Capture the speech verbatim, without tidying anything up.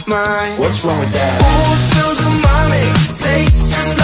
mine. What's wrong with that? Oh, sugar mommy, tastes just